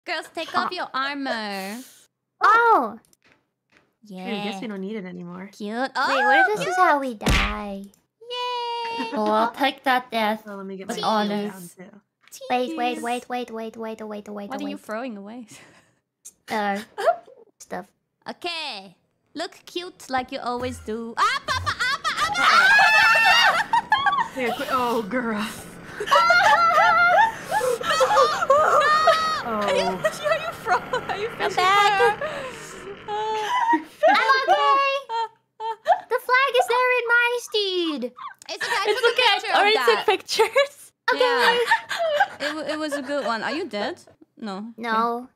Girls, take off your armor. Oh! Yeah. Okay, I guess we don't need it anymore. Cute. Oh, Wait, what if this is how we die? Yay! Oh, I'll take that death. Oh, let me get With my honor. shield down too. Wait. What are you throwing away? Stuff. Okay. Look cute like you always do. Ah, Papa! Here, oh, Gura. Oh. Are you frozen? Are you I'm back. I'm okay. The flag is there in my steed. It's okay. I It's took a okay. I picture of already that. took pictures. Okay. Yeah. It was a good one. Are you dead? No. No.